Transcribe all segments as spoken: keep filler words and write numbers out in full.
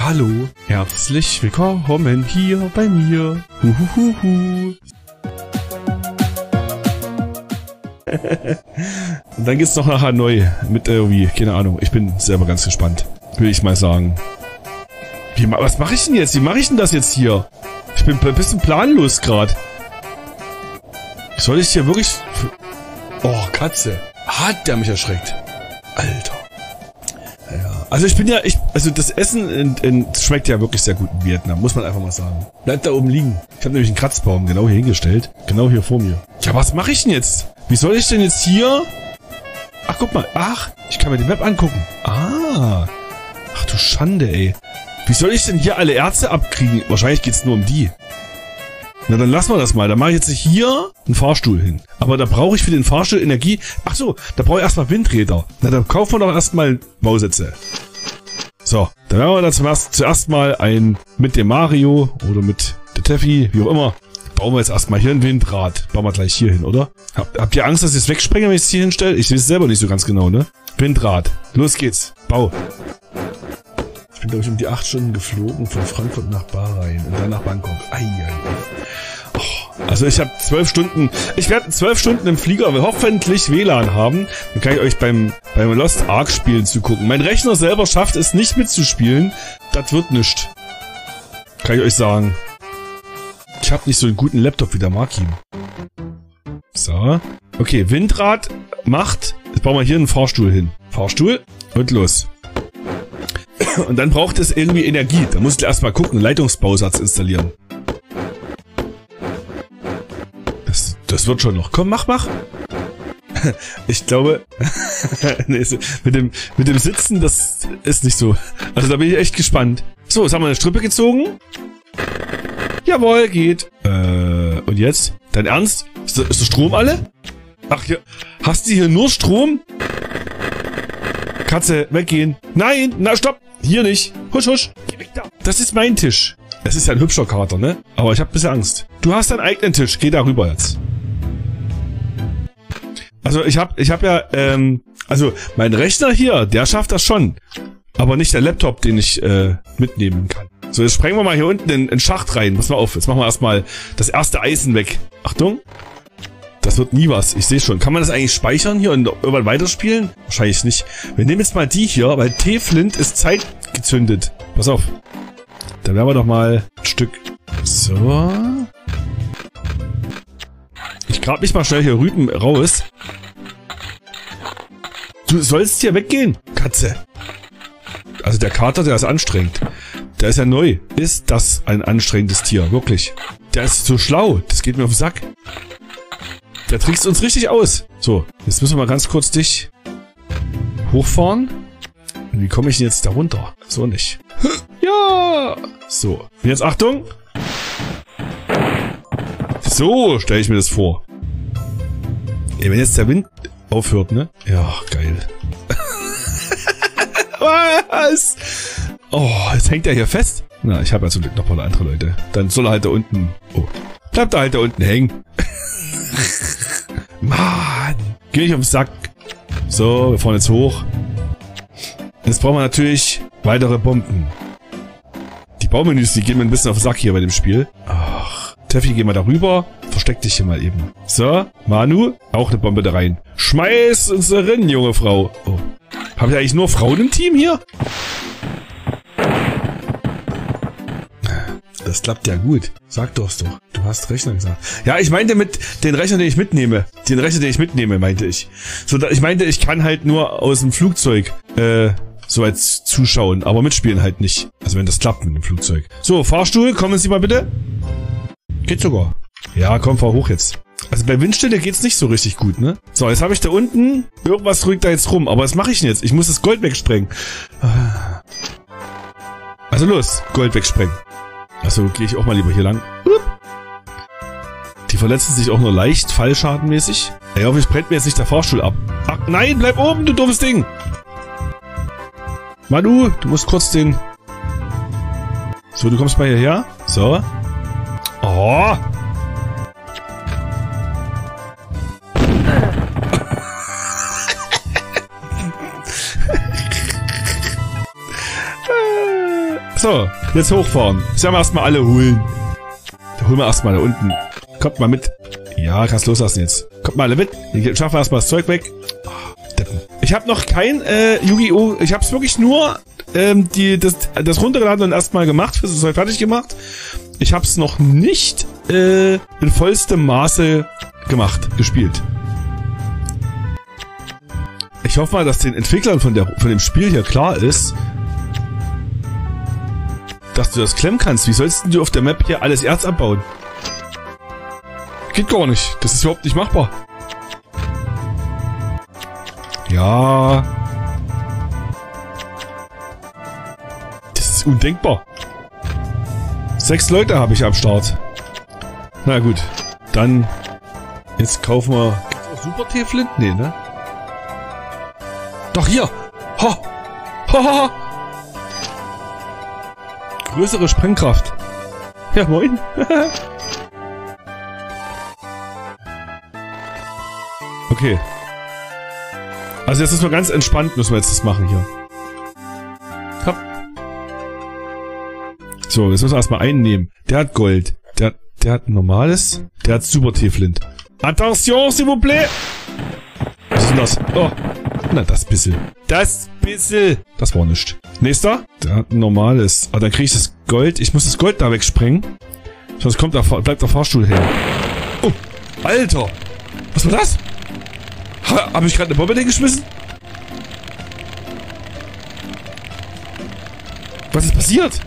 Hallo, herzlich willkommen hier bei mir. Huhuhuhu. Und dann geht's noch nach Hanoi mit irgendwie, keine Ahnung. Ich bin selber ganz gespannt, will ich mal sagen. Wie, was mache ich denn jetzt? Wie mache ich denn das jetzt hier? Ich bin ein bisschen planlos gerade. Soll ich hier wirklich... Oh, Katze. Hat der mich erschreckt. Alter. Ja. Also ich bin ja... ich, Also das Essen in, in, schmeckt ja wirklich sehr gut in Vietnam, muss man einfach mal sagen. Bleibt da oben liegen. Ich habe nämlich einen Kratzbaum genau hier hingestellt. Genau hier vor mir. Ja, was mache ich denn jetzt? Wie soll ich denn jetzt hier... Ach, guck mal. Ach, ich kann mir die Map angucken. Ah. Ach du Schande, ey. Wie soll ich denn hier alle Ärzte abkriegen? Wahrscheinlich geht's nur um die. Na, dann lassen wir das mal. Da mache ich jetzt hier einen Fahrstuhl hin. Aber da brauche ich für den Fahrstuhl Energie... Ach so, da brauche ich erstmal Windräder. Na, dann kaufen wir doch erstmal Bausätze. So, dann werden wir dann zuerst, zuerst mal ein mit dem Mario oder mit der Teffi, wie auch immer. Bauen wir jetzt erstmal hier ein Windrad. Bauen wir gleich hier hin, oder? Hab, habt ihr Angst, dass ich es wegsprenge, wenn ich es hier hinstelle? Ich weiß es selber nicht so ganz genau, ne? Windrad. Los geht's. Bau. Ich bin, glaube ich, um die acht Stunden geflogen von Frankfurt nach Bahrain und dann nach Bangkok. Eieiei. Oh, also ich habe zwölf Stunden... Ich werde zwölf Stunden im Flieger hoffentlich W L A N haben. Dann kann ich euch beim, beim Lost Ark spielen zugucken. Mein Rechner selber schafft es nicht mitzuspielen. Das wird nichts. Kann ich euch sagen. Ich habe nicht so einen guten Laptop wie der Markim. So. Okay, Windrad macht... Jetzt bauen wir hier einen Fahrstuhl hin. Fahrstuhl und los. Und dann braucht es irgendwie Energie. Da muss ich erstmal gucken, Leitungsbausatz installieren. Das, das wird schon noch. Komm, mach, mach. Ich glaube, nee, mit dem, mit dem Sitzen, das ist nicht so. Also da bin ich echt gespannt. So, jetzt haben wir eine Strippe gezogen. Jawohl, geht. Äh, und jetzt? Dein Ernst? Ist der, ist der Strom alle? Ach, hier. Hast du hier nur Strom? Katze, weggehen. Nein, na stopp. Hier nicht. Husch, husch. Geh weg da. Das ist mein Tisch. Es ist ja ein hübscher Kater, ne? Aber ich habe ein bisschen Angst. Du hast deinen eigenen Tisch. Geh da rüber jetzt. Also ich habe ich hab ja, ähm, also mein Rechner hier, der schafft das schon. Aber nicht der Laptop, den ich äh, mitnehmen kann. So, jetzt sprengen wir mal hier unten in den Schacht rein. Pass mal auf, jetzt machen wir erstmal das erste Eisen weg. Achtung. Das wird nie was. Ich sehe schon. Kann man das eigentlich speichern hier und irgendwann weiterspielen? Wahrscheinlich nicht. Wir nehmen jetzt mal die hier, weil T-Flint ist zeitgezündet. Pass auf. Dann werden wir doch mal ein Stück. So. Ich grab mich mal schnell hier Rüben raus. Du sollst hier weggehen, Katze. Also der Kater, der ist anstrengend. Der ist ja neu. Ist das ein anstrengendes Tier? Wirklich. Der ist so schlau. Das geht mir auf den Sack. Der trickst uns richtig aus. So, jetzt müssen wir mal ganz kurz dich hochfahren. Und wie komme ich denn jetzt da runter? So nicht. Ja! So, und jetzt Achtung. So stelle ich mir das vor. Ey, wenn jetzt der Wind aufhört, ne? Ja, geil. Was? Oh, jetzt hängt er hier fest. Na, ich habe ja zum Glück noch ein paar andere Leute. Dann soll er halt da unten... Oh, bleibt er halt da unten hängen. Mann. Geh nicht auf den Sack. So, wir fahren jetzt hoch. Jetzt brauchen wir natürlich weitere Bomben. Die Baumenüs, die gehen mir ein bisschen auf den Sack hier bei dem Spiel. Ach, Teffi, geh mal da rüber. Versteck dich hier mal eben. So, Manu, auch eine Bombe da rein. Schmeiß uns da rein, junge Frau. Oh. Haben wir eigentlich nur Frauen im Team hier? Das klappt ja gut. Sag doch's doch. Du hast Rechner gesagt. Ja, ich meinte mit den Rechner, den ich mitnehme. Den Rechner, den ich mitnehme, meinte ich. So, ich meinte, ich kann halt nur aus dem Flugzeug äh, so weit zuschauen, aber mitspielen halt nicht. Also wenn das klappt mit dem Flugzeug. So, Fahrstuhl, kommen Sie mal bitte. Geht sogar. Ja, komm, fahr hoch jetzt. Also bei Windstille geht's nicht so richtig gut, ne? So, jetzt habe ich da unten... Irgendwas rückt da jetzt rum. Aber was mache ich denn jetzt? Ich muss das Gold wegsprengen. Also los, Gold wegsprengen. Also gehe ich auch mal lieber hier lang. Die verletzen sich auch nur leicht, fallschadenmäßig. Ich hoffe, ich brennt mir jetzt nicht der Fahrstuhl ab. Ach nein, bleib oben, du doofes Ding. Manu, du musst kurz den... So, du kommst mal hierher. So. Oh. So, jetzt hochfahren. Sollen wir erstmal alle holen. Da holen wir erstmal da unten. Kommt mal mit. Ja, kannst loslassen jetzt. Kommt mal alle mit. Jetzt schaffen wir erstmal das Zeug weg. Ich habe noch kein äh, Yu-Gi-Oh! Ich habe es wirklich nur ähm, die, das, das runtergeladen und erstmal gemacht. Das ist halt fertig gemacht. Ich habe es noch nicht äh, in vollstem Maße gemacht, gespielt. Ich hoffe mal, dass den Entwicklern von, der, von dem Spiel hier klar ist, dass du das klemmen kannst. Wie sollst du auf der Map hier alles Erz abbauen? Geht gar nicht. Das ist überhaupt nicht machbar. Ja. Das ist undenkbar. Sechs Leute habe ich am Start. Na gut. Dann. Jetzt kaufen wir. Gibt's auch Super T-Flint? Nee, ne? Doch hier. Ha. Ha, ha, ha. Größere Sprengkraft. Ja, moin. Okay. Also jetzt ist nur ganz entspannt, müssen wir jetzt das machen hier. Hopp. So, jetzt müssen wir erstmal einen nehmen. Der hat Gold. Der, der hat ein normales. Der hat Super T-Flint. Attention, s'il vous plaît! Was ist denn das? Oh. Na, das bisschen. Das bisschen. Das war nichts. Nächster. Der hat ein normales. Ah, dann kriege ich das Gold. Ich muss das Gold da wegsprengen. Sonst kommt der, bleibt der Fahrstuhl her. Oh, Alter. Was war das? Ha, habe ich gerade eine Bombe hingeschmissen? Was ist passiert?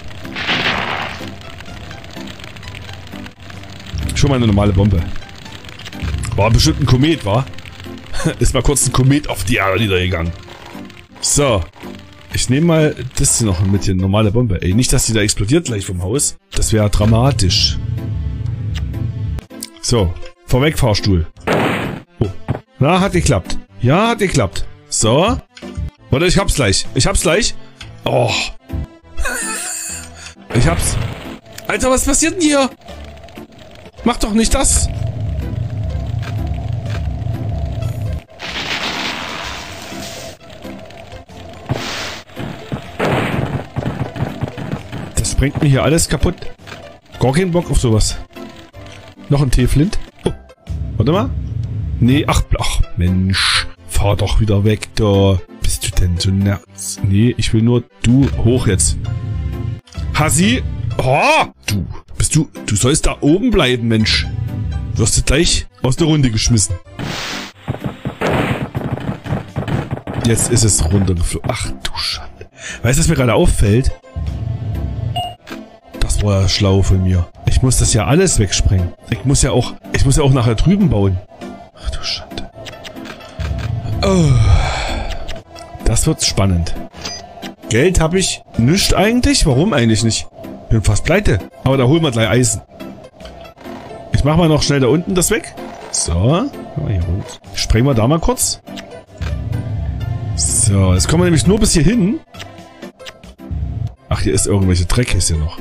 Schon mal eine normale Bombe. War bestimmt ein Komet, war? Ist mal kurz ein Komet auf die Erde niedergegangen. So. Ich nehme mal das hier noch mit, hier, normale Bombe. Ey, nicht, dass die da explodiert gleich vom Haus. Das wäre dramatisch. So. Vorweg, Fahrstuhl. Oh. Na, hat geklappt. Ja, hat geklappt. So. Warte, ich hab's gleich. Ich hab's gleich. Oh. Ich hab's. Alter, was passiert denn hier? Mach doch nicht das. Das bringt mir hier alles kaputt. Gar keinen Bock auf sowas. Noch ein T-Flint. Oh. Warte mal. Nee, ach, ach, Mensch. Fahr doch wieder weg, da. Bist du denn so nervös? Nee, ich will nur du hoch jetzt. Hasi? Oh, du. Bist du, du sollst da oben bleiben, Mensch. Wirst du gleich aus der Runde geschmissen. Jetzt ist es runtergeflogen. Ach du Schande. Weißt du, was mir gerade auffällt? Das war ja schlau von mir. Ich muss das ja alles wegsprengen. Ich muss ja auch, ich muss ja auch nachher drüben bauen. Ach du Schande. Oh. Das wird spannend. Geld habe ich nicht eigentlich. Warum eigentlich nicht? Bin fast pleite. Aber da holen wir gleich Eisen. Ich mache mal noch schnell da unten das weg. So. Hier runter. Sprengen wir da mal kurz. So, jetzt kommen wir nämlich nur bis hier hin. Ach, hier ist irgendwelche Dreck ist hier noch.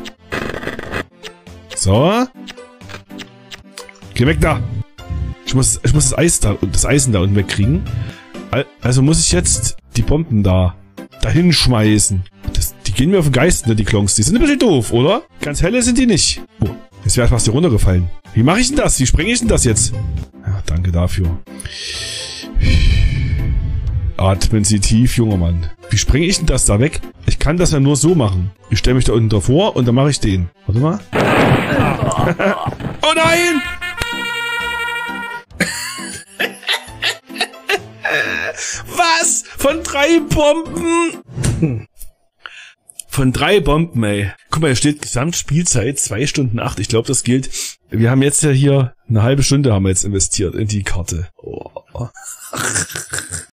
So. Geh weg da. Ich muss, ich muss das Eis da und das Eisen da unten wegkriegen. Also muss ich jetzt die Bomben da dahin schmeißen. Das, die gehen mir auf den Geist, ne, die Klonks. Die sind ein bisschen doof, oder? Ganz helle sind die nicht. Oh, jetzt wäre fast hier runtergefallen. Wie mache ich denn das? Wie sprenge ich denn das jetzt? Ja, danke dafür. Atmen Sie tief, junger Mann. Wie sprenge ich denn das da weg? Ich kann das ja nur so machen. Ich stelle mich da unten davor und dann mache ich den. Warte mal. Oh nein! Was? Von drei Bomben? Von drei Bomben, ey. Guck mal, hier steht Gesamtspielzeit zwei Stunden acht. Ich glaube, das gilt. Wir haben jetzt ja hier eine halbe Stunde haben wir jetzt investiert in die Karte. Oh.